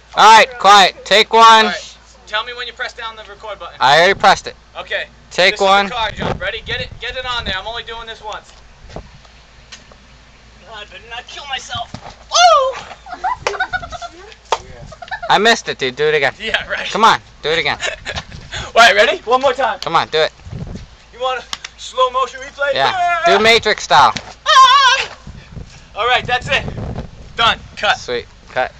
Alright, quiet. Take one. Alright. Tell me when you press down the record button. I already pressed it. Okay. Take this one. Is the car jump. Ready? Get it on there. I'm only doing this once. God, better not kill myself. Woo! I missed it, dude. Do it again. Yeah, right. Come on. Do it again. Alright, ready? One more time. Come on, do it. You want a slow motion replay? Yeah. Do Matrix style. Alright, that's it. Done. Cut. Sweet. Cut.